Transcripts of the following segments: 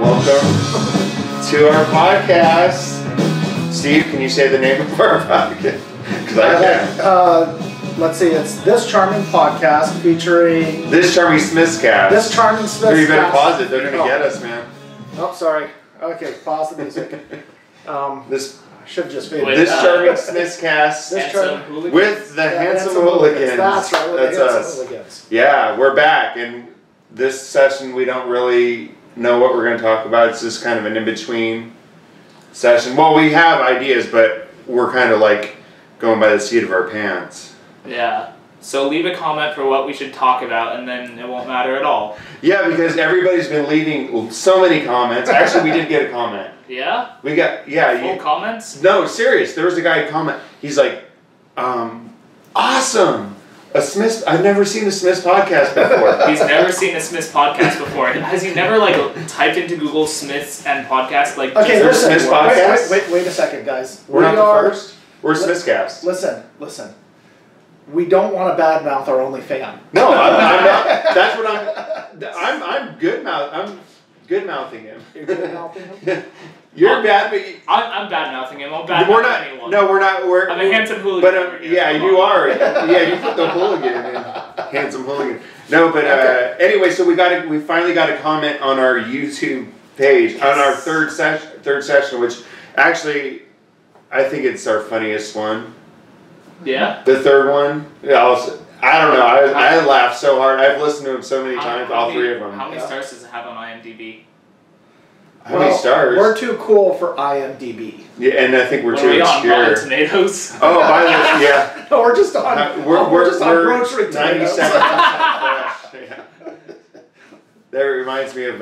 Welcome to our podcast. Steve, can you say the name of our podcast? Because I can't. Let's see, it's This Charming Podcast featuring... This Charming Smithscast. This Charming Smithscast. You better pause it, they're going to get us, man. Oh, sorry. Okay, pause the music. This should have just faded. This Charming Smithscast with the Handsome Hooligans. That's right, with the Handsome Hooligans. Yeah, we're back, and this session we don't really know what we're going to talk about. It's just kind of an in-between session. Well, we have ideas, but we're kind of like going by the seat of our pants. Yeah. So leave a comment for what we should talk about, and then it won't matter at all. Yeah, because everybody's been leaving so many comments. Actually, we did get a comment. Yeah? We got, full comments? No, serious. There was a guy comment. He's like, awesome. I've never seen a Smiths podcast before. He's never seen a Smiths podcast before. Has he never typed into Google Smiths and podcast okay, listen. Smiths podcast? Wait a second, guys. We're not the first. We're Smithscast. Listen. We don't want to badmouth our only fan. No, I'm not. That's what I'm good mouth. I'm good mouthing him. You're good mouthing him. I'm bad mouthing him. I'll bad mouth anyone. No, we're not. I'm a handsome hooligan. But yeah, you are. Yeah, you put the hooligan in. Handsome hooligan. No, but anyway, so we finally got a comment on our YouTube page on our third session, which actually I think it's our funniest one. Yeah. The third one. I don't know. I laughed so hard. I've listened to them so many times. All three of them. How many stars does it have on IMDb? How many stars? We're too cool for IMDb. Yeah, and I think we're too obscure. On Rotten Tomatoes? Oh, by the way, yeah. No, we're just on. We're just on grocery 97%. Yeah. That reminds me of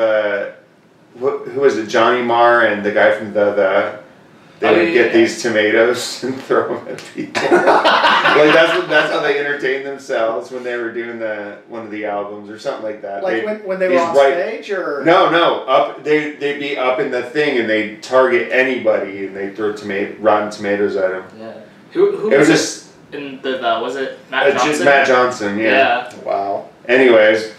who was it? Johnny Marr and the guy from the. They would get these tomatoes and throw them at people. That's how they entertained themselves when they were doing one of the albums or something like that. Like when they were on stage, or no, they'd be up in the thing and they'd target anybody and they'd throw rotten tomatoes at them. Yeah. Who was this in the was it Matt Johnson? Just Matt Johnson. Yeah. Wow. Anyways,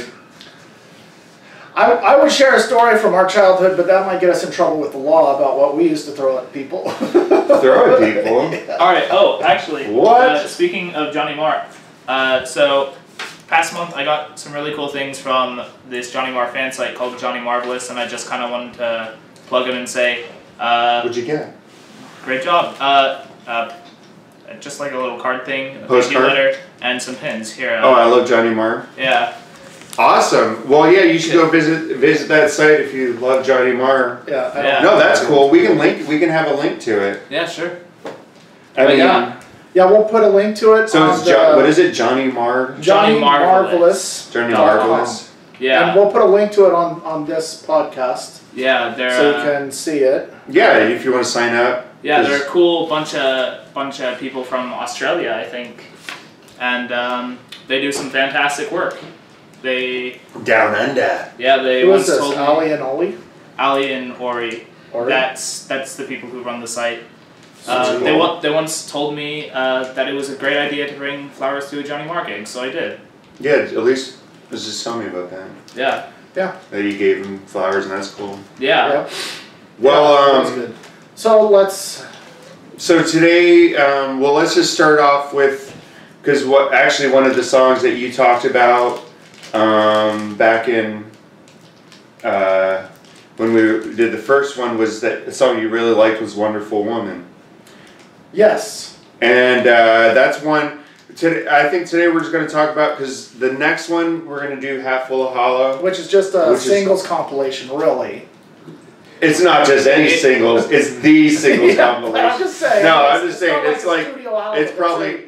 I would share a story from our childhood, but that might get us in trouble with the law about what we used to throw at people. Throw at people? Yeah. All right. Oh, actually. What? Speaking of Johnny Marr, so past month I got some really cool things from this Johnny Marr fan site called Johnny Marvelous, and I just kind of wanted to plug him and say... What'd you get? Great job. Just like a little card thing, a postcard letter, and some pins. Here. I love Johnny Marr. Yeah. Awesome. Well, yeah, you should go visit that site if you love Johnny Marr. Yeah. No, that's cool. We can have a link to it. Yeah, sure. Yeah, we'll put a link to it. So it's what is it? Johnny Marr. Johnny Marvelous. Johnny Marvelous. Yeah. And we'll put a link to it on this podcast. Yeah, so you can see it. Yeah, if you want to sign up. Yeah, they're a cool bunch of people from Australia, I think, and they do some fantastic work. Down under. Yeah, they Who once is this? told me. Ali and Oli? Ali and Ori. That's the people who run the site. They once told me that it was a great idea to bring flowers to a Johnny Marr gig, so I did. Yeah, at least just tell me about that. Yeah. Yeah. That you gave him flowers, and that's cool. Yeah. Yep. Well, that's good. So today, let's just start off with, because one of the songs that you talked about back in when we did the first one was that the song you really liked was "Wonderful Woman." Yes. And that's one. Today, I think today we're just going to talk about, because the next one we're going to do "Half Full of Hollow," which is just a singles compilation, really. It's not just any singles; it's the singles compilation. I'm just saying. No, I'm just saying it's it's probably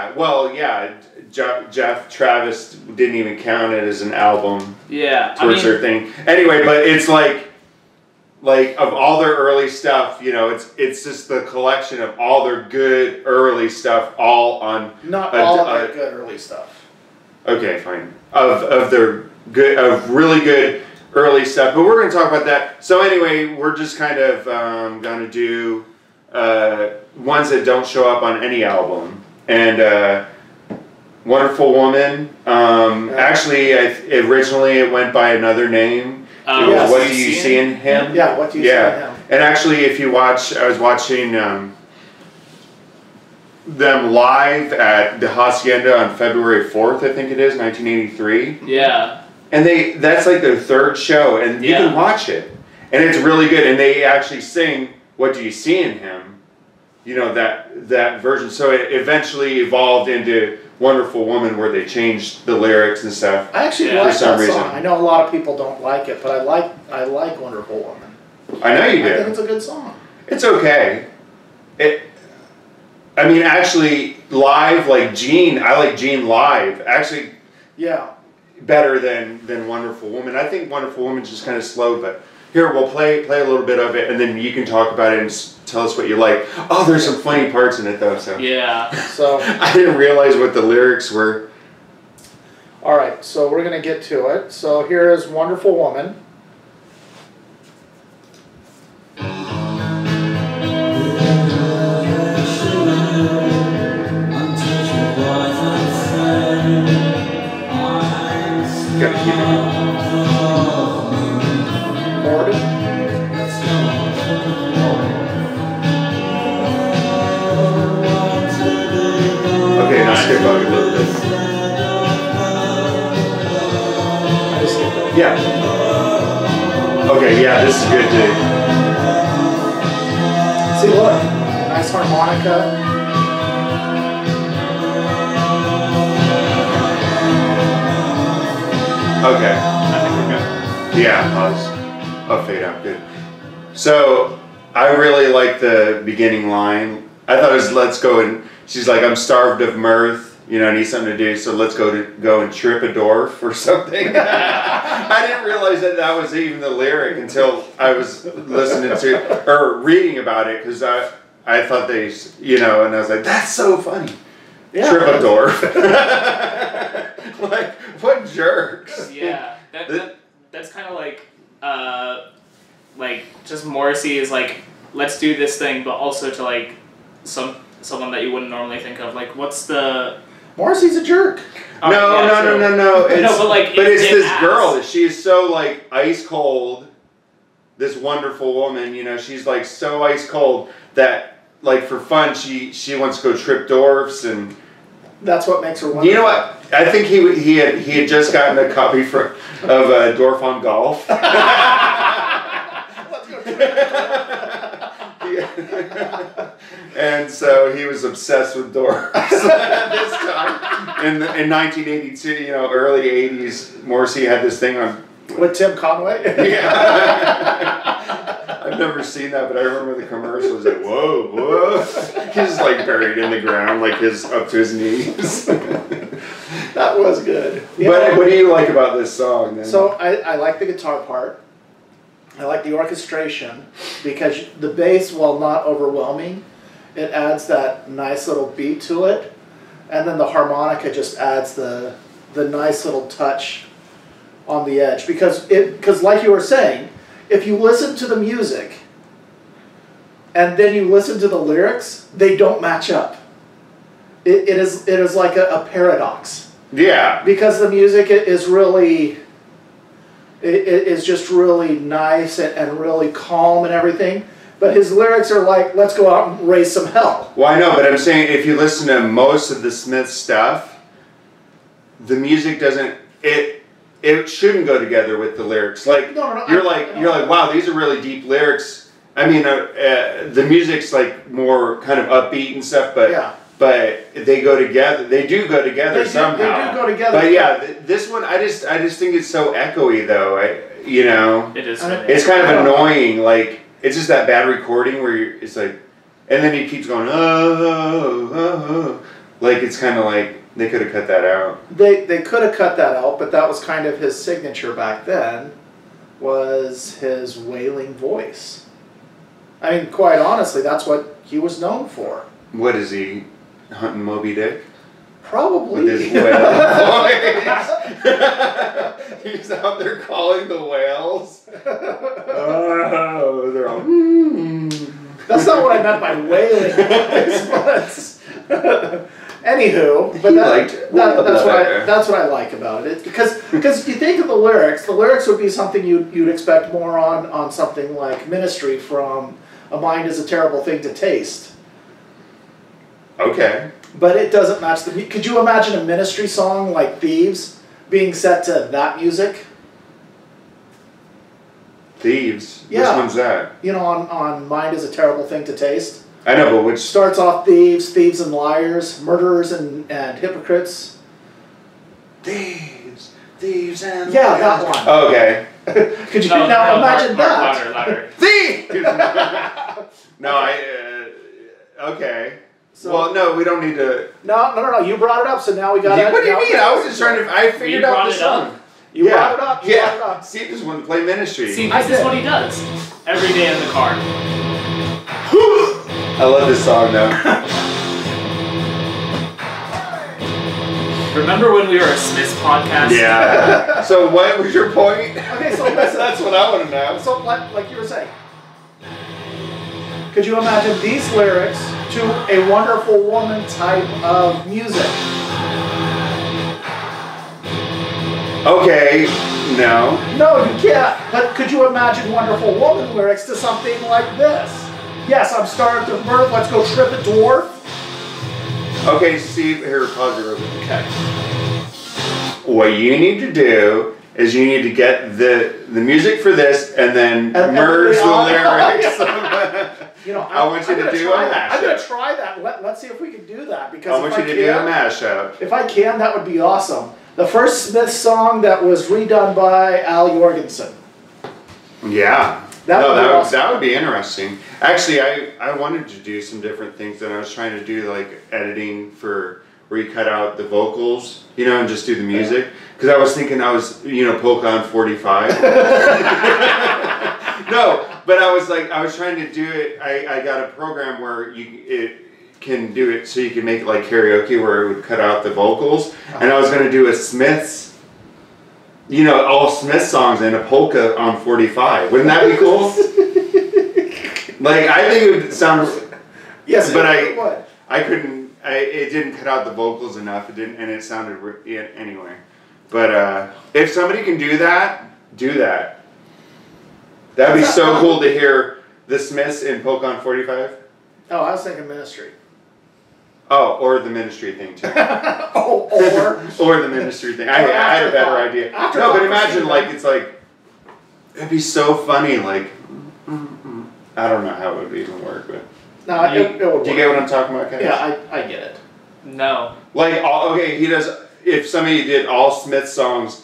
Jeff Travis didn't even count it as an album. Yeah, towards their thing. Anyway, but it's like of all their early stuff, it's just the collection of all their good early stuff, all on. Not all of their good early stuff. Okay, fine. Of really good early stuff, but we're going to talk about that. So anyway, we're just kind of going to do ones that don't show up on any album, and "Wonderful Woman." Actually, originally it went by another name. Yes. What do you see in him? Yeah, what do you see in him? And actually, if you watch, I was watching them live at the Hacienda on February 4th, I think it is, 1983. Yeah. And that's like their third show, and you can watch it. And it's really good. And they actually sing, "What do you see in him?" You know, that version. So it eventually evolved into Wonderful Woman, where they changed the lyrics and stuff. I actually like that song. I know a lot of people don't like it, but I like Wonderful Woman. I know you do. I think it's a good song. It's okay. I mean, actually, live, like Jeane, I like Jeane live. Actually, better than Wonderful Woman. I think Wonderful Woman's just kind of slow, but here, we'll play a little bit of it, and then you can talk about it and tell us what you like. Oh, there's some funny parts in it, though. So so I didn't realize what the lyrics were. All right, so we're going to get to it. So here is Wonderful Woman. Gotta keep it going. Forward. Okay, now skip out a little bit. I just skipped it. Yeah. Okay, yeah, this is good too. See, look. Nice harmonica. Okay, I think we're good. Yeah, I'll fade out, good. So, I really like the beginning line. I thought it was, let's go and, she's like, I'm starved of mirth, you know, I need something to do, so let's go and trip a dwarf or something. I didn't realize that was even the lyric until I was listening to, or reading about it, because I thought they, you know, and I was like, that's so funny. Yeah, trip a dwarf. Like, what jerks. Yeah, that's kind of like just Morrissey is like, let's do this thing, but also to like someone that you wouldn't normally think of. Like, what's the... Morrissey's a jerk. No. It's, but like, it's this girl. She is so like ice cold. This wonderful woman, you know, she's like so ice cold that like for fun she wants to go trip dwarfs, and that's what makes her wonderful. You know what? I think he had just gotten a copy of Dwarf on Golf. Let's go. And so he was obsessed with dwarfs at this time. In 1982, you know, early 80s, Morrissey had this thing on... With Tim Conway? Yeah. I've never seen that, but I remember the commercial. It was like, whoa. He's like buried in the ground, like up to his knees. That was good. But what do you like about this song then? So I like the guitar part. I like the orchestration because the bass, while not overwhelming, it adds that nice little beat to it. And then the harmonica just adds the nice little touch on the edge. Because like you were saying, if you listen to the music and then you listen to the lyrics, they don't match up. It is like a paradox. Yeah. Because the music is really... It is just really nice and really calm and everything. But his lyrics are like, let's go out and raise some hell. Well, I know, but I'm saying if you listen to most of the Smith stuff, the music doesn't, it shouldn't go together with the lyrics. Like, No, you're like, wow, these are really deep lyrics. I mean, the music's like more kind of upbeat and stuff, but... Yeah. But they go together. They do go together somehow. They do go together. But yeah, this one I just think it's so echoey though. You know, it is. It's kind of annoying. Like it's just that bad recording where it's like, and then he keeps going oh. Like it's kind of like they could have cut that out. They could have cut that out, but that was kind of his signature back then. Was his wailing voice. I mean, quite honestly, that's what he was known for. What is he? Hunting Moby Dick? Probably. With his whale voice. He's out there calling the whales. Oh, they're all. That's not what I meant by wailing voice, but Anywho, but that's what I like about it. Because you think of the lyrics would be something you'd expect more on something like Ministry from A Mind Is a Terrible Thing to Taste. Okay. But it doesn't match the... Could you imagine a Ministry song like Thieves being set to that music? Thieves? Yeah. Which one's that? You know, on Mind Is a Terrible Thing to Taste. I know, but which... Starts off thieves and liars, murderers and hypocrites. Thieves and yeah, that one. Okay. Could you imagine that? Louder. Thieves! No, okay. So, well, no, we don't need to... No, you brought it up, so now we got it. What do you mean? I was just trying to... I figured out the song. You brought it up. Yeah. Steve just wanted to play Ministry. See, this is what he does every day in the car. I love this song though. Remember when we were a Smiths podcast? Yeah. So what was your point? Okay, so listen. That's what I want to know. So like you were saying, could you imagine these lyrics to a Wonderful Woman type of music? Okay, no. No, you can't. But could you imagine Wonderful Woman lyrics to something like this? Yes, I'm starved of mirth. Let's go trip a dwarf. Okay, Steve, here, pause it real quick. Okay. What you need to do is you need to get the music for this and then merge the lyrics. You know, I want you to do a mashup. I'm going to try that. Let's see if we can do that. Because I want you to do a mashup. If I can, that would be awesome. The first Smith song that was redone by Al Jorgensen. Yeah. That would be interesting. Actually, I wanted to do some different things, and I was trying to do like editing for where you cut out the vocals, you know, and just do the music. Because I was thinking polka on 45. No, but I was trying to do it. I got a program where it can do it so you can make it like karaoke where it would cut out the vocals. And I was going to do a Smiths. All Smith songs and a polka on 45. Wouldn't that be cool? I think it would sound... Yes, but I couldn't... it didn't cut out the vocals enough. It didn't, and it sounded... anyway. But if somebody can do that, do that. That'd be so cool to hear the Smiths in polka on 45. Oh, I was thinking Ministry. Oh, or the Ministry thing too. or the Ministry thing. I had a better idea. No, but imagine it'd be so funny. I don't know how it would even work, but no, it would work. Do you get what I'm talking about, guys? Yeah, I get it. No. He does. If somebody did all Smith songs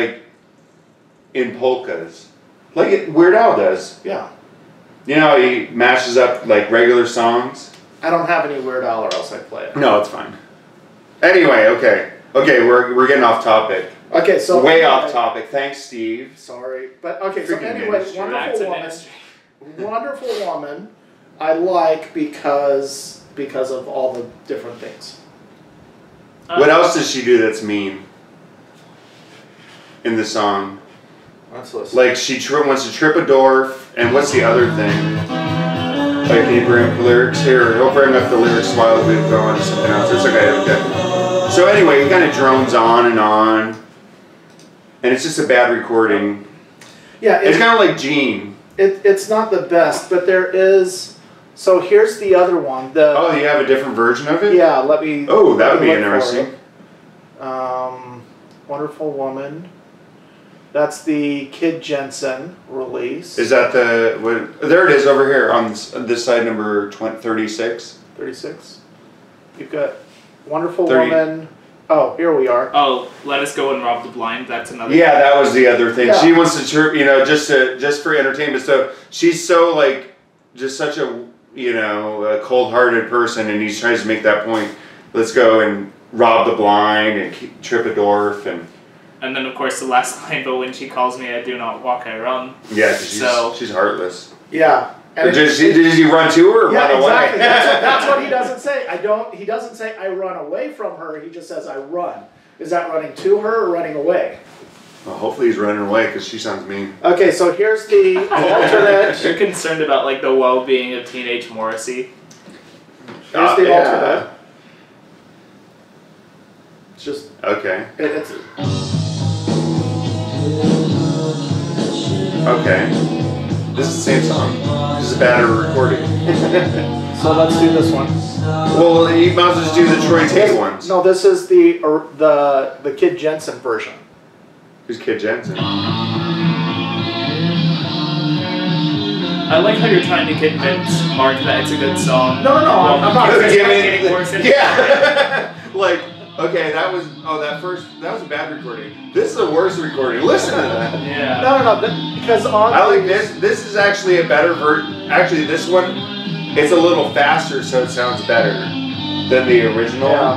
in polkas, Weird Al does. Yeah. You know, he mashes up regular songs. I don't have any Weird Al or else I'd play it. No, it's fine. Anyway, okay, we're getting off topic. Okay, so way off topic. Thanks, Steve. Sorry, but okay. So anyway, Wonderful Woman, I like because of all the different things. What else does she do that's mean in the song? Let's listen. She wants to trip a dwarf, and what's the other thing? Can you bring up the lyrics here? He'll bring up the lyrics while we go on to something else. It's okay. So anyway, he kind of drones on, and it's just a bad recording. Yeah, it's kind of like Jeane. It's not the best, but there is. So here's the other one. Oh, you have a different version of it? Yeah, let me. Oh, that would be interesting. Wonderful Woman. That's the Kid Jensen release. Is that there it is over here on this side, number 36. 36. You've got Wonderful Woman. Oh, here we are. Oh, Let Us Go and Rob the Blind. That's another. Yeah, that was the other thing. Yeah. She wants to chirp, just for entertainment. So she's so just such a a cold-hearted person, and he tries to make that point. Let's go and rob the blind and trip a dwarf and. And then, of course, the last line, but when she calls me, I do not walk, I run. Yeah, she's heartless. Yeah. And did you run to her or run away? Exactly. That's what he doesn't say. He doesn't say I run away from her. He just says I run. Is that running to her or running away? Well, hopefully he's running away because she sounds mean. Okay, so here's the alternate. You're concerned about the well-being of teenage Morrissey. Here's the alternate. just Okay. it's Okay. This is the same song. This is a better recording. so let's do this one. Well, you might as well just do the Troy Tate ones. No, this is the Kid Jensen version. Who's Kid Jensen? I like how you're trying to convince Mark that it's a good song. No, I'm not getting worse. Yeah. Like, okay, that was that was a bad recording. This is a worse recording. Listen to that. Yeah. No, because on I like this. This is actually a better version. Actually, this one, it's a little faster, so it sounds better than the original. Yeah.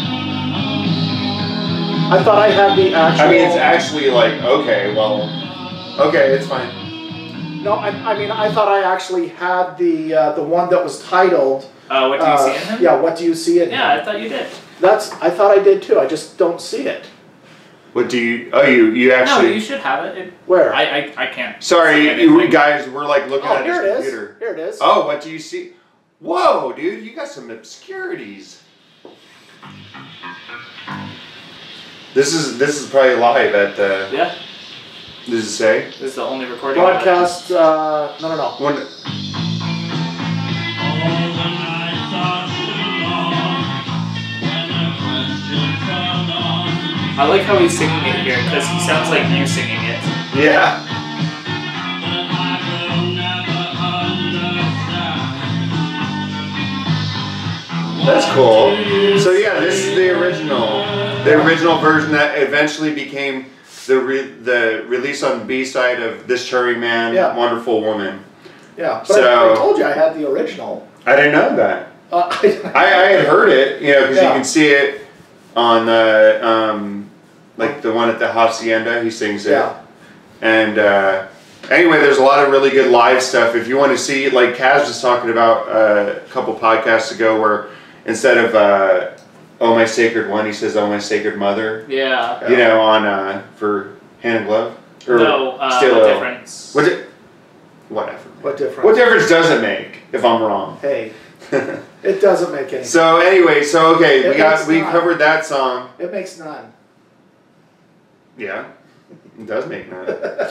I thought I had the actual. I mean, it's actually like okay, it's fine. No, I mean, I thought I actually had the one that was titled. What do you see in him? Yeah, what do you see in him? Yeah, I thought you did. I thought I did too. I just don't see it. What do you? Oh, you actually. No, you should have it. Where? I can't. Sorry, guys. We're like looking at his computer. Here it is. Oh, what do you see? Whoa, dude, you got some obscurities. This is probably live at. Yeah. Does it say? This is the only recording. Broadcast. No. One. I like how he's singing it here because he sounds like you singing it. Yeah. That's cool. So yeah, this is the original version that eventually became the release on B side of This Cherry Man, Wonderful Woman. Yeah, but I told you I had the original. I didn't know that. I had heard it, because you can see it on like the one at the Hacienda. He sings it. Yeah. And anyway, there's a lot of really good live stuff. If you want to see, like Kaz was talking about a couple podcasts ago, where instead of "Oh My Sacred One," he says "Oh My Sacred Mother." Yeah. On for Hand and Glove. Or no. What difference? Whatever. What difference? What difference does it make if I'm wrong? Hey. It doesn't make any. So anyway, okay, we covered that song. It makes none. Yeah, it does make none.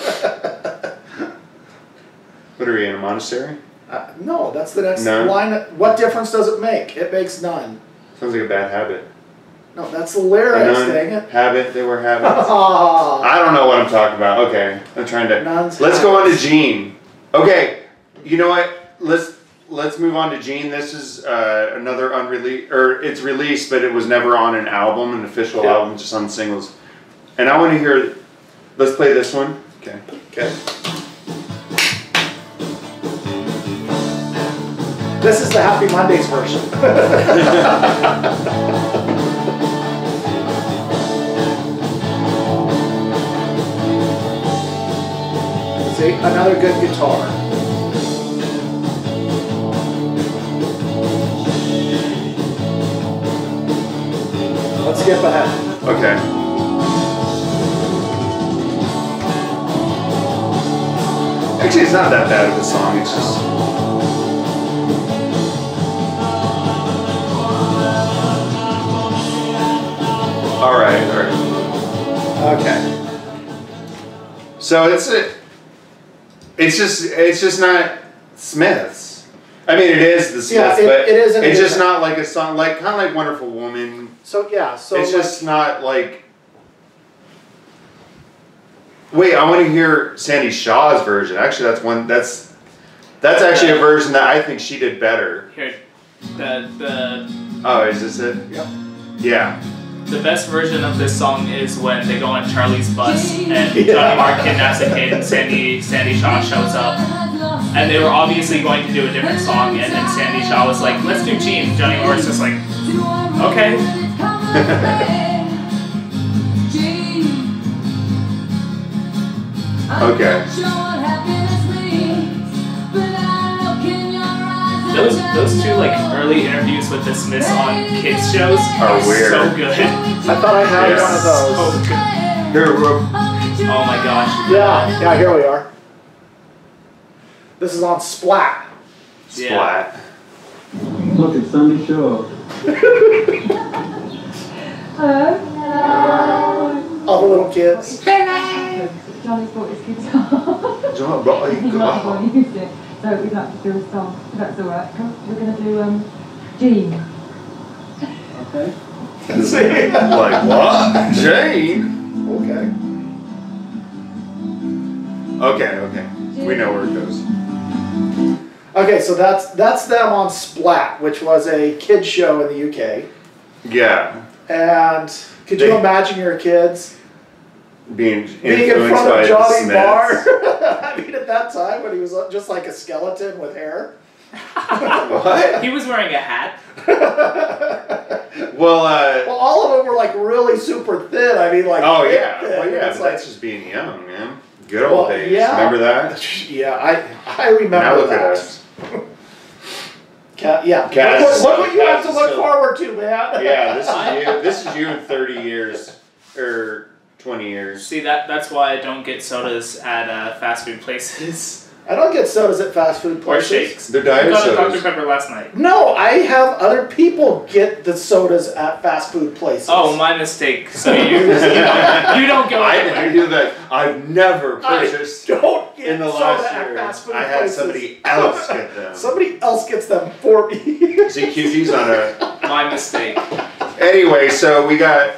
What are we in a monastery? No, that's the next line. What difference does it make? It makes none. Sounds like a bad habit. No, that's the lyrics, dang it. Habit, they were habits. I don't know what I'm talking about. Okay, I'm trying to. Let's go on to Jeane. Okay, you know what? Let's move on to Jeane. This is another unreleased, or it's released, but it was never on an album, an official album, just on singles. And I want to hear. Let's play this one. Okay. This is the Happy Mondays version. See, another good guitar. Let's skip ahead. Okay. Actually, it's not that bad of a song. It's just. All right. Okay. So it's just not Smiths. I mean, it is the Smiths, but it is. It's just not like a song, like kind of like Wonderful Woman. So it's just not like. Wait, I want to hear Sandy Shaw's version. Actually, that's actually a version that I think she did better. Here, Oh, is this it? Yep. Yeah. The best version of this song is when they go on Charlie's bus and Johnny Marr kidnaps a kid and Sandy Shaw shows up. And they were obviously going to do a different song, and then Sandy Shaw was like, let's do Jeane. Johnny Marr was just like, okay. Okay. Those two like early interviews with the Smiths on kids shows are weird. So good. I thought I had one of those. So good. Here, oh my gosh. Yeah, here we are. This is on Splat. Splat. Look at Sunday show. Hello. All the little kids. Johnny's brought his guitar. John brought his guitar. Used it. So we'd like to do a song. If that's alright. We're going to do Jeane. Okay. Like what? Jeane? Okay. Okay. We know where it goes. Okay, so that's them on Splat, which was a kids show in the UK. Yeah. And could you imagine your kids being in front of Johnny Marr? Smiths. I mean, at that time when he was just like a skeleton with hair. What? He was wearing a hat. Well, all of them were like really super thin. I mean, like oh yeah, well yeah, it's but like, that's just being young, man. Good old days. Yeah. Remember that? Yeah, I remember now look that. at us. Yeah. Look what you have to look forward to, man. Yeah, this is you. This is you in 30 years or 20 years. See, that's why I don't get sodas at fast food places. I don't get sodas at fast food places. Or shakes. They're diet I got a sodas. Dr. Pepper last night. No, I have other people get the sodas at fast food places. Oh, my mistake. So you don't go I do that. I've never purchased don't get in the soda last at year. fast food I had places. somebody else get them. Somebody else gets them for me. CQG's on a. My mistake. Anyway, so we got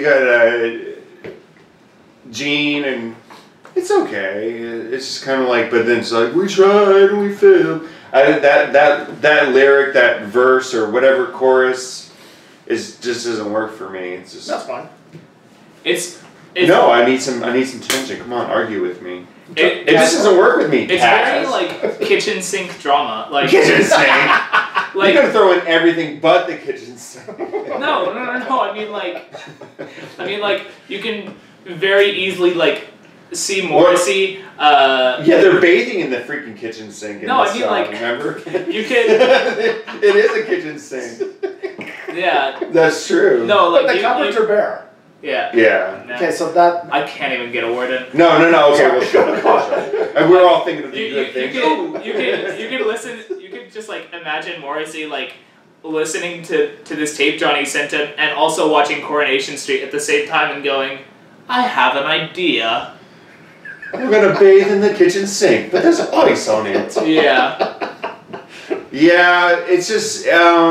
Jeane, and it's okay. It's just kind of like, but then it's like we tried and we failed. That lyric, that verse or whatever chorus, just doesn't work for me. It's just that's fine. It's no. I need some tension. Come on, argue with me. It just doesn't work with me. It's very like kitchen sink drama. Like kitchen sink. Like, you're gonna throw in everything but the kitchen sink. No. I mean like you can very easily like see Morrissey. Yeah, they're bathing in the freaking kitchen sink. In no, the I mean song, like remember? You can. It is a kitchen sink. Yeah. That's true. No, like but the cupboards are bare. Yeah. No. Okay, so that I can't even get a word in. No. Okay, we'll shut up. And we're all thinking of the good things. You can listen. You can just like imagine Morrissey like listening to this tape Johnny sent him, and also watching Coronation Street at the same time, and going, "I have an idea. We're gonna bathe in the kitchen sink, but there's ice on it." Yeah. Yeah, it's just.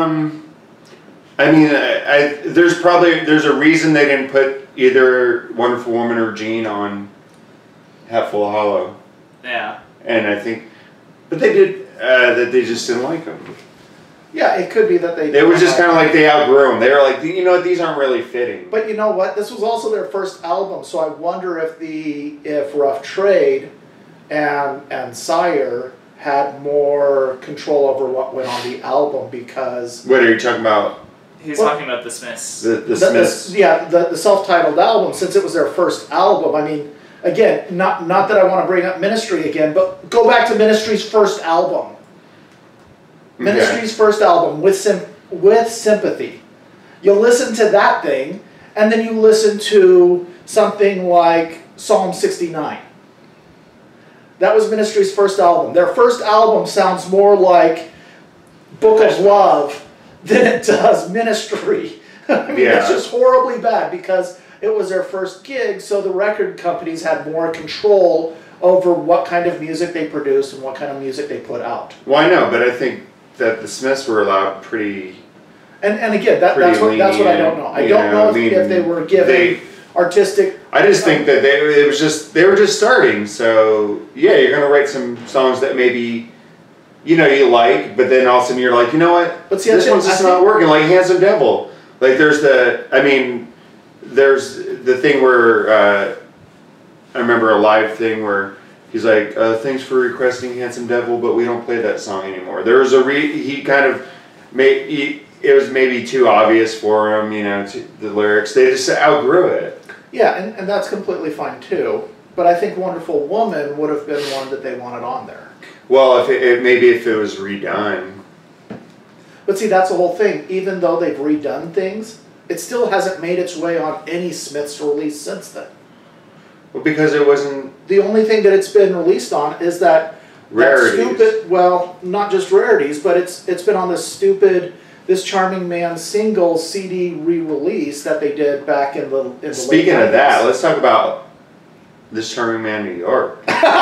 I mean, there's a reason they didn't put either Wonderful Woman or Jeane on Hatful of Hollow. Yeah. And I think, but they did that. They just didn't like them. yeah, it could be that they. It was just kind of like they outgrew them. They were like, you know what, these aren't really fitting. But you know what? This was also their first album, so I wonder if Rough Trade and Sire had more control over what went on the album because. What are you talking about? He's talking about the Smiths. The Smiths. The self-titled album, since it was their first album. I mean, again, not that I want to bring up Ministry again, but go back to Ministry's first album. Ministry's first album with Sympathy. You listen to that thing, and then you listen to something like Psalm 69. That was Ministry's first album. Their first album sounds more like Book of Love than it does Ministry. I mean, it's just horribly bad because it was their first gig, so the record companies had more control over what kind of music they produced and what kind of music they put out. Well, I know, but I think that the Smiths were allowed pretty. And again, that's what I don't know. I don't know if they were given artistic. I just think that they were just starting. So yeah, you're gonna write some songs that maybe you like, but then all of a sudden you're like, you know what? But see, this one's just not working. Like Handsome Devil. Like there's the thing where I remember a live thing where he's like, thanks for requesting Handsome Devil, but we don't play that song anymore. There was he kind of made it was maybe too obvious for him, the lyrics. They just outgrew it. Yeah, and that's completely fine too. But I think Wonderful Woman would have been one that they wanted on there. Well, maybe if it was redone. But see, that's the whole thing. Even though they've redone things, it still hasn't made its way on any Smiths release since then. Well, because it wasn't. The only thing that it's been released on is that rarities. stupid. Well, not just rarities, but it's been on this stupid This Charming Man single CD re-release that they did back in the Speaking late of that, let's talk about This Charming Man, New York.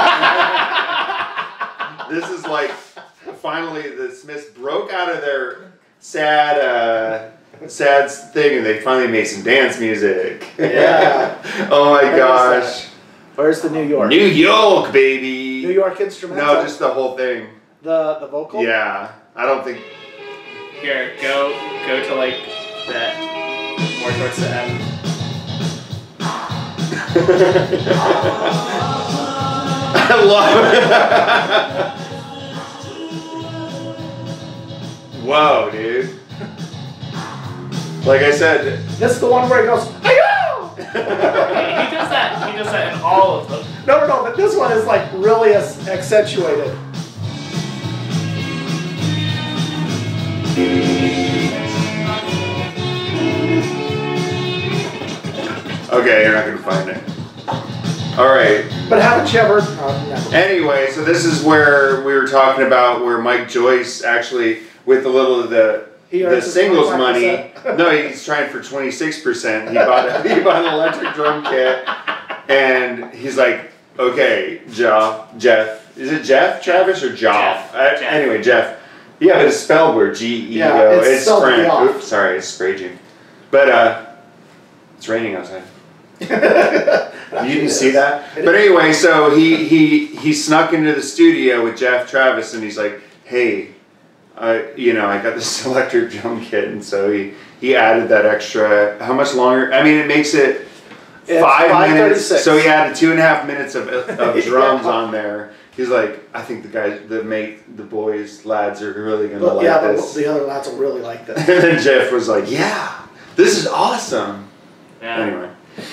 This is like finally the Smiths broke out of their sad thing, and they finally made some dance music. Yeah. Oh my gosh. Where's the New York? New York, baby. New York instrumental. No, just the whole thing. The vocal. Yeah, I don't think. Here, go to like that, more towards the end. I love it. Whoa, dude. Like I said, This is the one where he goes, "Ayo!" He does that. He does that in all of them. No, but this one is like really accentuated. okay, you're not gonna find it. All right. But haven't you ever? Anyway, so this is where we were talking about where Mike Joyce actually, with a little of the singles money. No, he's trying for 26%. He bought an electric drum kit, and he's like, okay, Jeff. Is it Jeff Travis or Joff? Jeff. Anyway, Jeff. Yeah, but it's spelled weird. G-E-O. Yeah, it's spelled French. Joff. Oops, sorry, it's raging. But it's raining outside. You didn't see that? But anyway, so he snuck into the studio with Jeff Travis, and he's like, hey, I got this electric drum kit, and so he added that extra. How much longer? I mean, it makes it 5 minutes. So he added 2.5 minutes of drums on there. He's like, I think the lads are really gonna like this. The other lads will really like this. And then Jeff was like, yeah, this is awesome. Yeah. Anyway.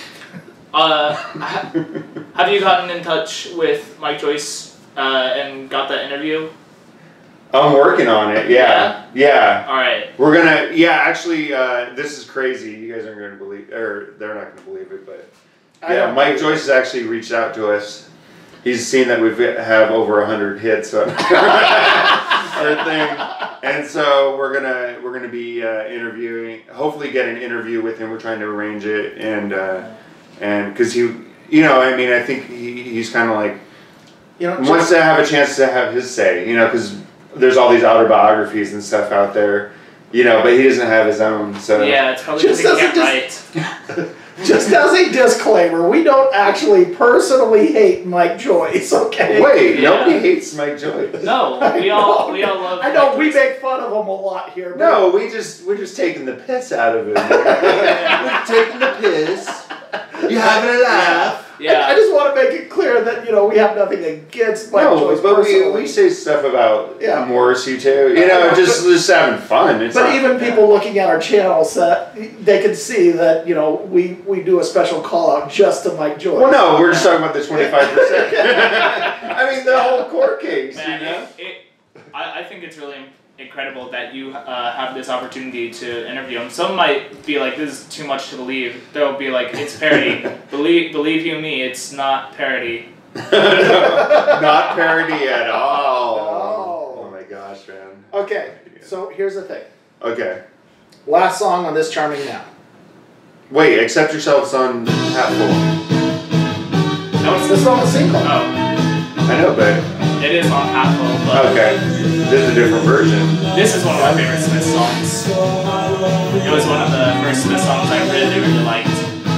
Have you gotten in touch with Mike Joyce and got that interview? I'm working on it. Yeah. All right. We're gonna. Yeah, actually, this is crazy. You guys aren't going to believe, or they're not going to believe it, but yeah, Mike Joyce has actually reached out to us. He's seen that we have over 100 hits on our thing, and so we're gonna be interviewing. Hopefully, get an interview with him. We're trying to arrange it, and because I think he's kind of like wants to have a chance to have his say. Because there's all these autobiographies and stuff out there, but he doesn't have his own. So yeah, it's probably just doesn't get right. Just as a disclaimer, we don't actually personally hate Mike Joyce, okay? Wait, nobody hates Mike Joyce. No, we all love. I know we make fun of him a lot here. No, we're just taking the piss out of it. We're taking the piss. You having a laugh? Yeah. I just want to make it clear that we have nothing against Mike Joyce. But we say stuff about Morrissey too. Just having fun. Even people looking at our channel they can see that we do a special call out just to Mike Joyce. Well, no, we're just talking about the 25%. I mean, the whole court case. Man, I think it's really incredible that you have this opportunity to interview him. Some might be like, this is too much to believe. They'll be like, it's parody. Believe you me, it's not parody. Not parody at all. Oh my gosh, man. Okay, so here's the thing. Okay. Last song on This Charming Man. Wait, Accept Yourselves on Hatful. No, it's this on the single. Oh. I know, but it is on Hatful, but okay. This is a different version. This is one of my favorite Smith songs. It was one of the first Smith songs I really liked.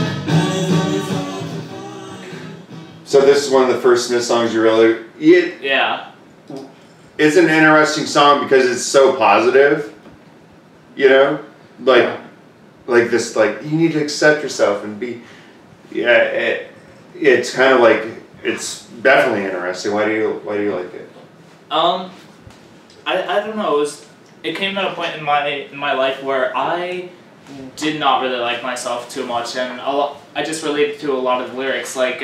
So this is one of the first Smith songs you really... Yeah. It's an interesting song because it's so positive. Like this, like, you need to accept yourself and be... Yeah, it's kind of like... It's definitely interesting. Why do you like it? I don't know. It came at a point in my life where I did not really like myself too much, and I just related to a lot of the lyrics, like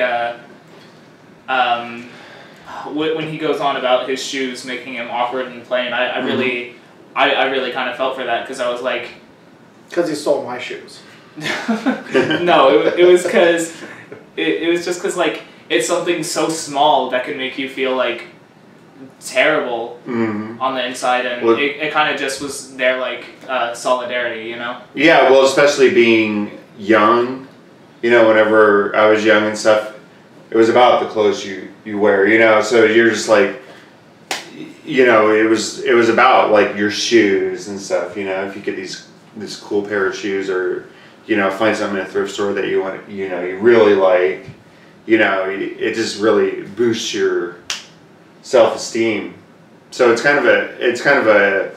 when he goes on about his shoes making him awkward and plain. I really kind of felt for that because I was like, because he stole my shoes. No, it was because it was just because like it's something so small that can make you feel like terrible Mm-hmm. on the inside, and Well, it kind of just was their like solidarity, you know. Yeah, well, especially being young, you know, whenever I was young and stuff, it was about the clothes you wear, you know, so you're just like, you know, it was about like your shoes and stuff, you know, if you get this cool pair of shoes, or, you know, find something in a thrift store that you want, you know, you really like, you know, it just really boosts your self-esteem. So it's kind of a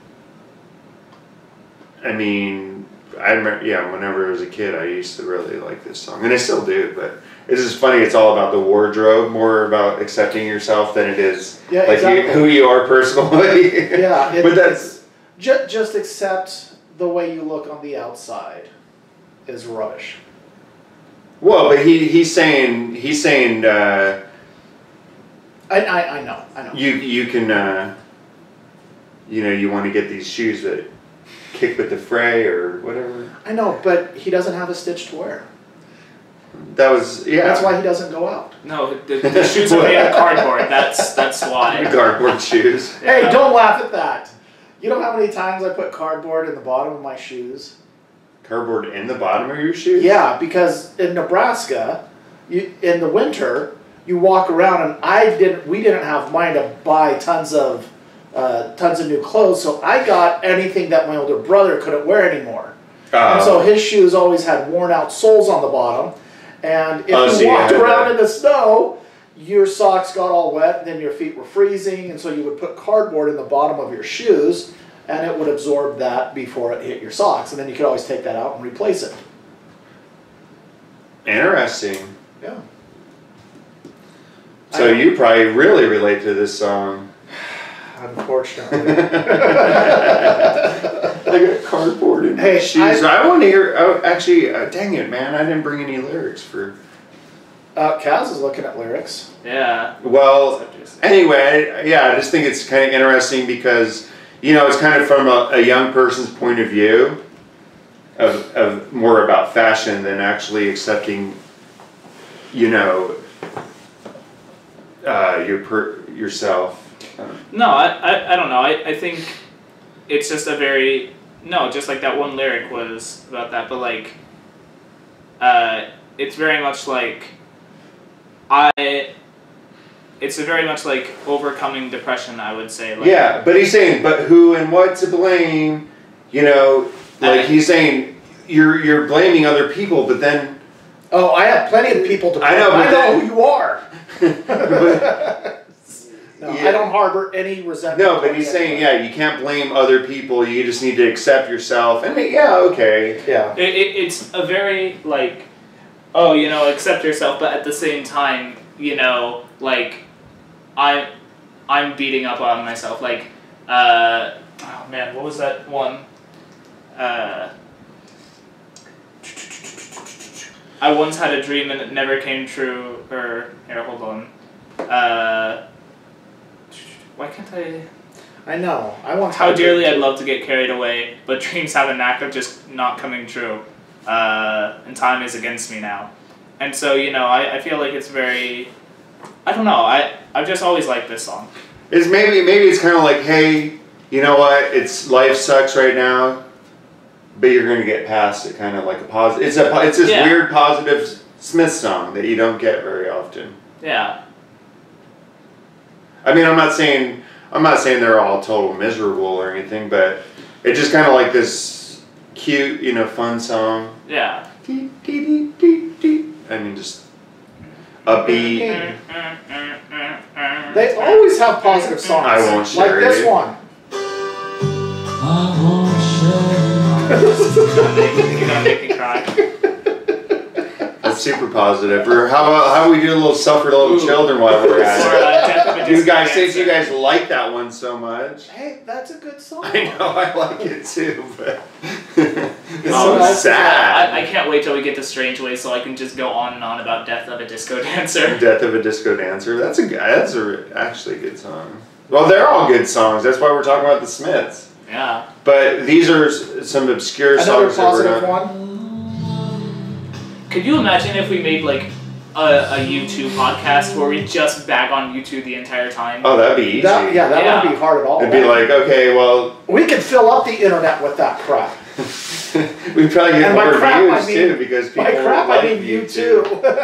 I mean, I remember, yeah, whenever I was a kid, I used to really like this song, and I still do, but it's just funny, it's all about the wardrobe, more about accepting yourself than it is like exactly. who you are personally. Yeah, but that's just accept the way you look on the outside is rubbish. well, but he's saying I know. you can you know, you want to get these shoes that kick with the fray or whatever. I know, but he doesn't have a stitch to wear. That was, yeah. That's why he doesn't go out. No, the shoes are made of cardboard. That's why. Cardboard shoes. Hey, don't laugh at that. You know how many times I put cardboard in the bottom of my shoes? Cardboard in the bottom of your shoes? Yeah, because in Nebraska, in the winter, you walk around, and we didn't have money to buy tons of new clothes, so I got anything that my older brother couldn't wear anymore. And so his shoes always had worn out soles on the bottom, and if you walked around in the snow, your socks got all wet, and then your feet were freezing, and so you would put cardboard in the bottom of your shoes, and it would absorb that before it hit your socks, and then you could always take that out and replace it. Interesting. Yeah. So you probably really relate to this song. Unfortunately. I got cardboard in my shoes. I want to hear. Oh, actually, dang it, man! I didn't bring any lyrics for. Kaz is looking at lyrics. Yeah. Well, anyway, yeah, I just think it's kind of interesting because, you know, it's kind of from a young person's point of view of more about fashion than actually accepting, you know, yourself. No, I don't know. I think it's just just like that one lyric was about that, but like, it's very much like, it's very much like overcoming depression, I would say. Like, yeah, but he's saying, but who and what to blame, you know, like he's saying, you're blaming other people, but then... Oh, I have plenty of people to blame. I know, but I know who you are. but, no, yeah. I don't harbor any resentment. No, but he's saying, yeah, you can't blame other people, you just need to accept yourself. And yeah, okay. Yeah. It's a very, like, oh, you know, accept yourself, but at the same time, you know, like, I'm beating up on myself. Like, oh man, what was that one? I once had a dream and it never came true. Or here, hold on. Why can't I? I know. I want. How dearly I'd love to get carried away, but dreams have a knack of just not coming true. And time is against me now. And so, you know, I feel like it's very. I don't know. I've just always liked this song. It's maybe it's kind of like, hey, you know what? It's life sucks right now, but you're gonna get past it. Kind of like a positive. It's this weird positive Smith song that you don't get very often. Yeah. I mean, I'm not saying they're all total miserable or anything, but it's just kind of like this cute, you know, fun song. Yeah. I mean, just upbeat. They always have positive songs. I won't share like this it. one. I won't share. You're gonna make me cry. That's super positive. Or how about we do a little suffer little children while we're at it? You guys, since you guys like that one so much. Hey, that's a good song. I know I like it too, but it's Oh, so sad. I can't wait till we get to Strange Ways so I can just go on and on about Death of a Disco Dancer. Death of a Disco Dancer. That's actually a good song. Well, they're all good songs. That's why we're talking about the Smiths. Yeah. But these are some obscure Another songs that were positive done. one. Could you imagine if we made like a U2 podcast where we just bag on U2 the entire time. Oh, that'd be easy. That wouldn't be hard at all. It'd be like, okay, well... We could fill up the internet with that crap. We'd probably get more views, too, because people by crap, like I mean U2.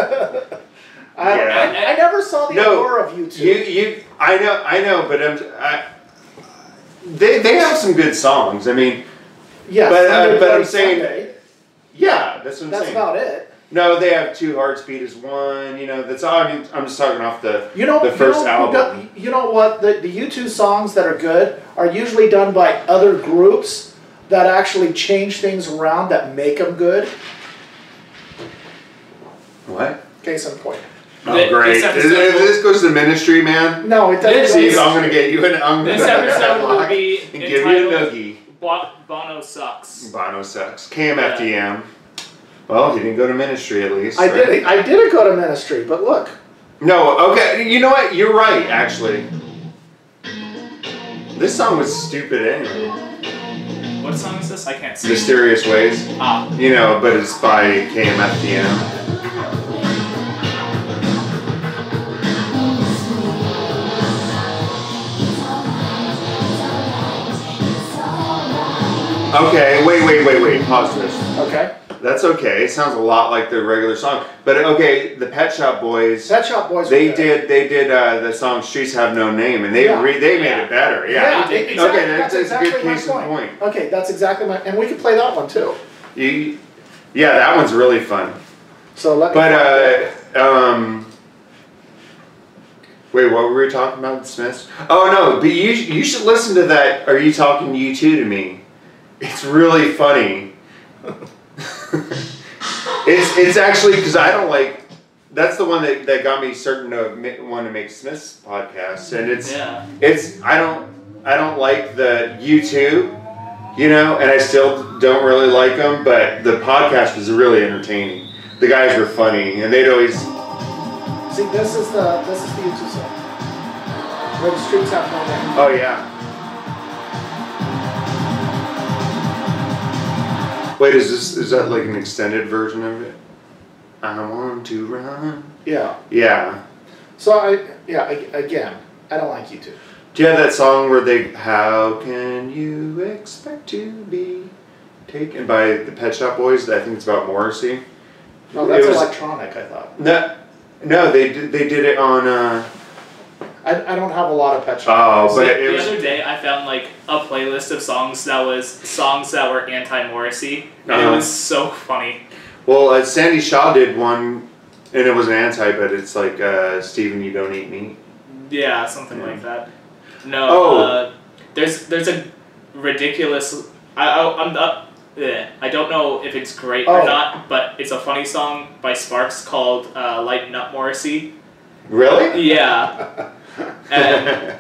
I never saw the allure of U2. I know, but they have some good songs. I mean... Yeah, but I'm saying... Sunday. Yeah, that's what I'm saying. That's about it. No, they have Two Hearts Beat as One. You know, that's all. I mean, I'm just talking off the first album. You know what? The U2 songs that are good are usually done by other groups that actually change things around that make them good. What? Case in point. Oh, great. This goes to Ministry, man. No, it doesn't. See, I'm going to get you an This episode will be and give you a noogie. Bono sucks. Bono sucks. KMFDM. Yeah. Well, he didn't go to Ministry at least. I didn't go to Ministry, but look. No, okay. You know what? You're right, actually. This song was stupid anyway. What song is this? I can't see. Mysterious Ways. Ah. You know, but it's by KMFDM. Okay, wait. Pause this. Okay. That's okay. It sounds a lot like the regular song. But okay, the Pet Shop Boys. They did the song "Streets Have No Name," and they made it better. Yeah. Exactly. Okay, that's exactly a good case in point. Okay, that's exactly my. And we could play that one too. Yeah, that one's really fun. So let me. Wait, what were we talking about, the Smiths? Oh no, but you should listen to that. Are You Talking U2 to Me? It's really funny. it's actually because I don't like. That's the one that got me certain to want to make Smith's podcast, and it's I don't like the U2, you know, and I still don't really like them, but the podcast was really entertaining. The guys were funny, and they'd always. See, this is the U2 song. Where the Streets Have No Name. Oh yeah. Wait, is that like an extended version of it? I want to run. Yeah. Yeah. So again, I don't like U2. Do you have that song where how can you expect to be taken by the Pet Shop Boys? I think it's about Morrissey. No, that's electronic, I thought. No, they did it on. I don't have a lot of Pet Shop Boys. But the other day I found like a playlist of songs that were anti-Morrissey. And it was so funny. Well, Sandy Shaw did one, and it was an anti, but it's like Stephen, You Don't Eat Meat. Yeah, something like that. No, there's a ridiculous. I don't know if it's great or not, but it's a funny song by Sparks called "Lighten Up Morrissey." Really? Yeah. And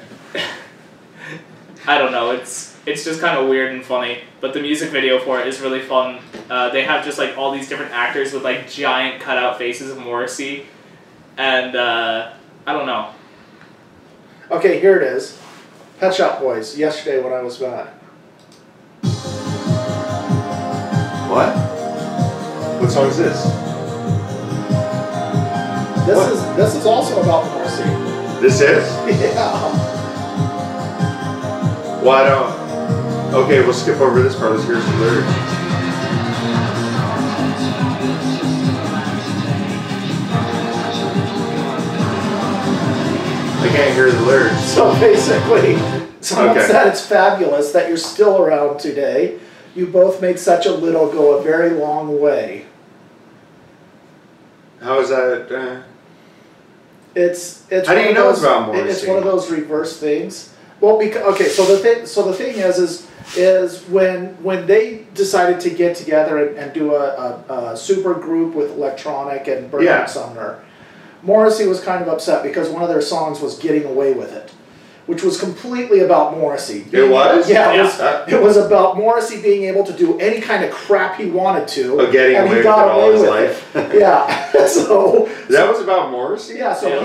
I don't know. It's just kind of weird and funny, but the music video for it is really fun. They have just like all these different actors with like giant cutout faces of Morrissey, and I don't know. Okay, here it is. Pet Shop Boys. Yesterday when I was bad. What? What song is this? This is also about Morrissey. This is? Yeah. Well, I don't. Okay, we'll skip over this part. Let's hear some lyrics. I can't hear the lyrics. So basically, someone said it's fabulous that you're still around today. You both made such a little go a very long way. How is that? It's how do you know it's about Morrissey? It's one of those reverse things. Well, so the thing is when they decided to get together and do a super group with electronic and Bernard Sumner, Morrissey was kind of upset because one of their songs was "Getting Away with It," which was completely about Morrissey. It was? Yeah, it was about Morrissey being able to do any kind of crap he wanted to. Getting away with it all his life. Yeah. So that was about Morrissey? Yeah, so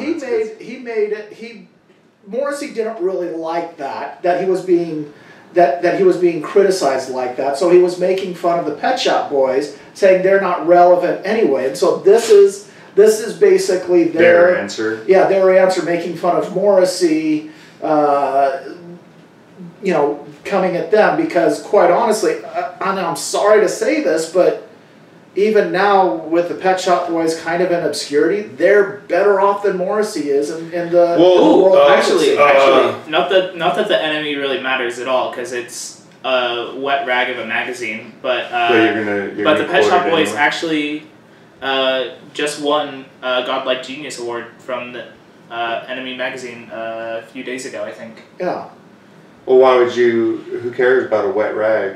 Morrissey didn't really like that he was being criticized like that. So he was making fun of the Pet Shop Boys, saying they're not relevant anyway. And so this is This is basically Their answer. Yeah, their answer, making fun of Morrissey, you know, coming at them, because quite honestly, and I'm sorry to say this, but even now with the Pet Shop Boys kind of in obscurity, they're better off than Morrissey is in the world. Actually, not that the enemy really matters at all, because it's a wet rag of a magazine, but the Pet Shop Boys actually just won a Godlike Genius Award from the Enemy magazine a few days ago, I think. Yeah. Well, why would you? Who cares about a wet rag?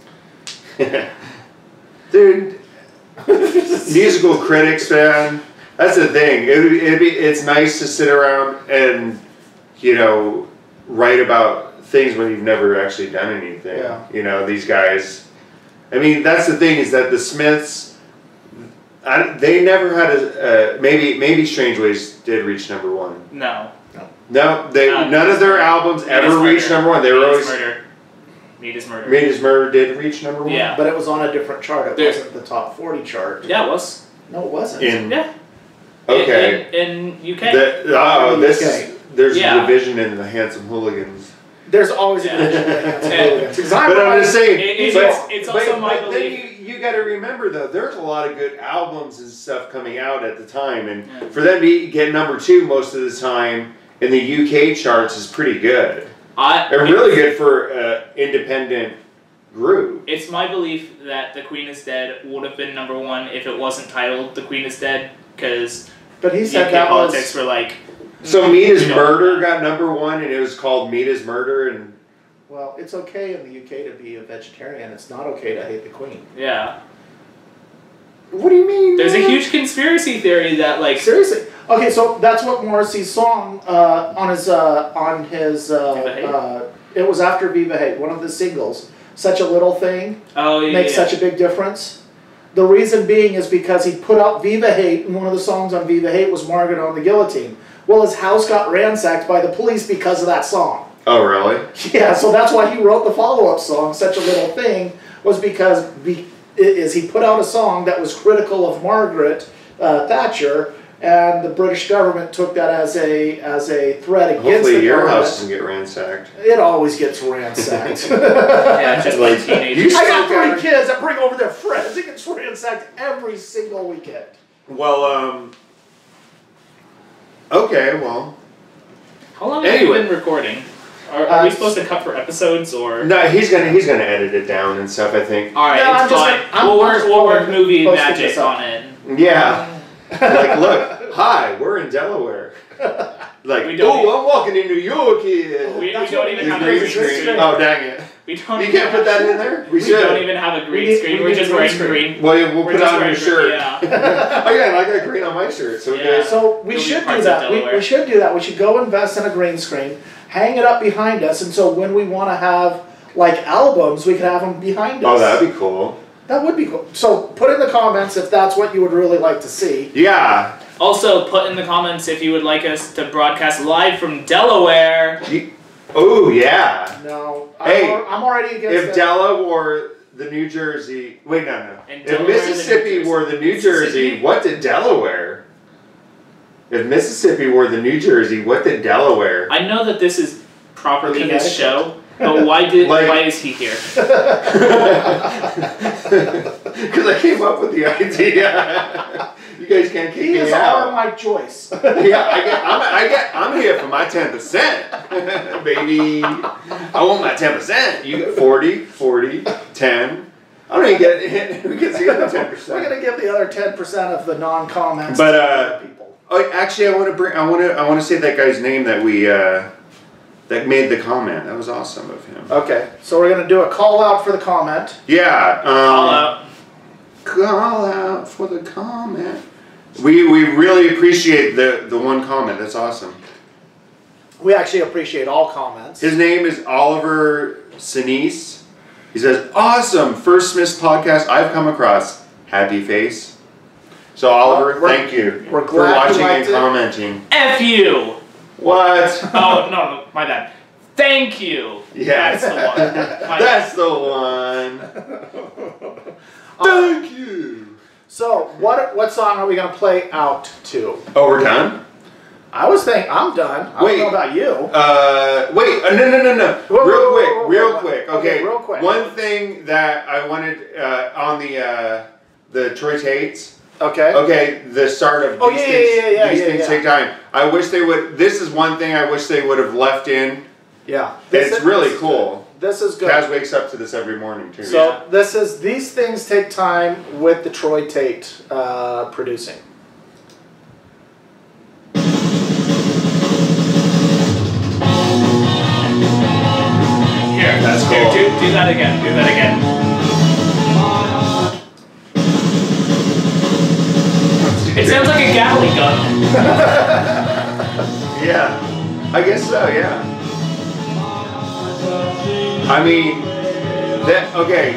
Dude, musical critics, man. That's the thing. It's nice to sit around and, you know, write about things when you've never actually done anything. Yeah. You know, these guys. I mean, that's the thing, is that the Smiths, they never had a maybe Strange Ways did reach #1. No. No, none of their albums ever reached #1. They were always Meat is Murder. Meat is Murder did reach #1. Yeah, but it was on a different chart. It wasn't the top 40 chart. Yeah, it was. No, it wasn't. Yeah. Okay. In UK. There's a division in the Handsome Hooligans. There's always a division in the Handsome Hooligans. But I'm just saying. It's also my belief. Then you got to remember though, there's a lot of good albums and stuff coming out at the time, and for them to get #2 most of the time in the UK charts is pretty good. They're really good for independent group. It's my belief that The Queen is Dead would have been #1 if it wasn't titled The Queen is Dead, because he said UK that politics were like. So Meat is Murder got #1, and it was called Meat is Murder, and. Well, it's okay in the UK to be a vegetarian. It's not okay to hate the Queen. Yeah. What do you mean? There's a huge conspiracy theory that, like, seriously. Okay, so that's what Morrissey's song on his it was after Viva Hate, one of the singles. Such a Little Thing makes such a big difference. The reason being is because he put out Viva Hate, and one of the songs on Viva Hate was Margaret on the Guillotine. Well, his house got ransacked by the police because of that song. Oh, really? Yeah, so that's why he wrote the follow-up song, Such a Little Thing, was because he put out a song that was critical of Margaret Thatcher, and the British government took that as a threat against Hopefully the your government. house doesn't get ransacked. It always gets ransacked. Yeah, just like teenagers. I got 3 kids that bring over their friends. It gets ransacked every single weekend. Well, okay, well. How long have you been recording? Are we supposed to cut for episodes, or? No, he's gonna edit it down and stuff, I think. Alright, No, it's fine. We'll work movie magic on it. Yeah. Like, look, hi, we're in Delaware. Like, I'm walking in New York here. We don't even have a green screen. Oh, dang it. You can't put that in there? We don't even have a green screen. We're just wearing green. Well, we'll put it on your shirt. Yeah. Oh, yeah, and I got green on my shirt. So, So we should do that. We should do that. We should go invest in a green screen, hang it up behind us, and so when we want to have, like, albums, we can have them behind us. Oh, that'd be cool. That would be cool. So put in the comments if that's what you would really like to see. Yeah. Also, put in the comments if you would like us to broadcast live from Delaware. Oh, yeah. No. Hey, I'm already against if Delaware wore the New Jersey... Wait, no. And If Mississippi wore the New Jersey, what did Delaware? If Mississippi wore the New Jersey, what did Delaware? I know that this is properly his show, but why is he here? Because I came up with the idea. You guys can't kick me out. He is our Mike Joyce. Yeah, I'm here for my 10%, baby. I want my 10%. You get 40, 10. I don't even get it. Who gets the other 10%? We're gonna give the other 10% of the non-comments But to other people. Actually, I want to say that guy's name that we that made the comment. That was awesome of him. Okay, so we're gonna do a call out for the comment. Yeah. Call out. Call out for the comment. We really appreciate the one comment. That's awesome. We actually appreciate all comments. His name is Oliver Sinise. He says, awesome, first Smiths podcast I've come across. Happy face. So Oliver, thank you We're for glad watching you and liked it. commenting. F you! What? Oh, no, my bad. Thank you! Yeah. That's the one. That's the one. Thank you. So, what song are we going to play out to? Oh, we're done? I was thinking, I'm done. I don't know about you. Wait, no. Whoa, Real quick. Okay, real quick. One thing that I wanted on the Troy Tates. Okay. Okay, the start of these things take time. I wish they would. This is one thing I wish they would have left in. Yeah. It's really cool. This is good. Kaz wakes up to this every morning too. So these things take time with the Troy Tate producing. Here, that's cool. Do that again. Do that again. It sounds like a Gatling gun. Yeah, I guess so. Yeah. I mean, okay.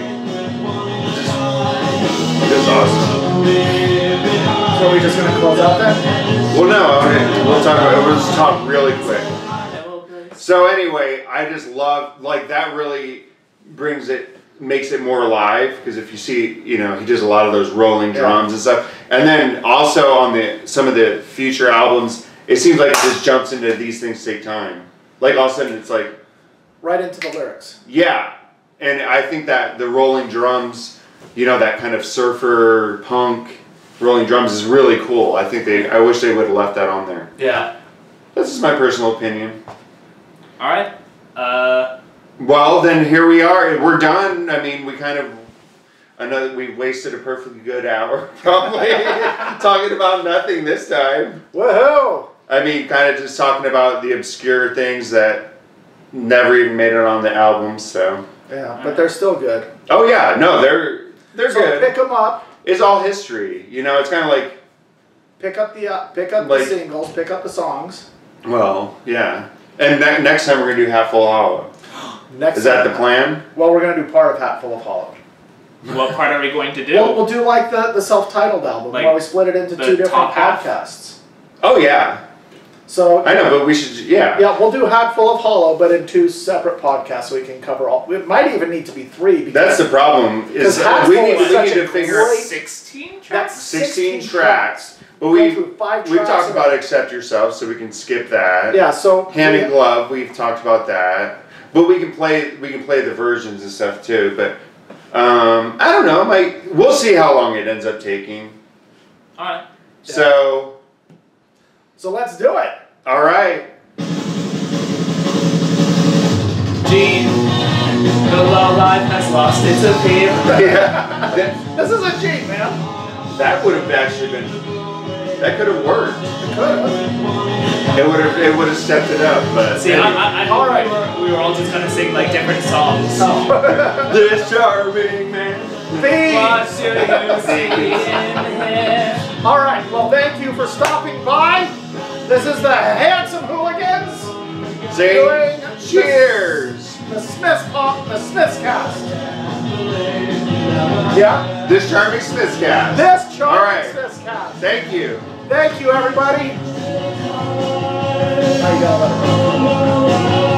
This is awesome. So are we just gonna close out then? Well, no. We'll just talk really quick. So anyway, I just love, like, that really makes it more alive, because if you see, he does a lot of those rolling drums and stuff. And then also on some of the future albums, it seems like it just jumps into these things take time. Like all of a sudden it's like... Right into the lyrics. Yeah. And I think that the rolling drums, that kind of surfer punk rolling drums is really cool. I wish they would have left that on there. Yeah. This is my personal opinion. All right. Well, then here we are. We're done. I mean, we wasted a perfectly good hour, probably, talking about nothing this time. Woohoo! I mean, kind of just talking about the obscure things that never even made it on the album, so. Yeah, but they're still good. Oh, yeah. No, they're good. Pick them up. It's all history. It's kind of like... Pick up the singles, pick up the songs. Well, yeah. And next time we're going to do Hat Full of Hollow. Is that the plan? Well, we're going to do part of Hat Full of Hollow. What part are we going to do? We'll do like the self-titled album, where we split it into two different podcasts. Oh, yeah. So I know, but we should, yeah. Yeah, we'll do Hat Full of Hollow, but in two separate podcasts, so we can cover all. It might even need to be 3. Because that's the problem. Is we need to figure 16 tracks. 16 tracks. But we've talked about Accept Yourself, so we can skip that. Yeah. So Hand in Glove, we've talked about that. But we can play the versions and stuff too. But I don't know. We'll see how long it ends up taking. All right. So let's do it. All right. Jeane, the law life has lost its appeal. Yeah. This is a Jeane, man. That would have actually been. That could have worked. It could have. It would have stepped it up, but see, I thought we were all just gonna sing like different songs. This charming man. What do you see in him? All right. Well, thank you for stopping by. This is the Handsome Hooligans. Doing cheers. The Smithscast. Yeah. This charming Smithscast. This charming Smithscast. Thank you. Thank you, everybody. How you doing?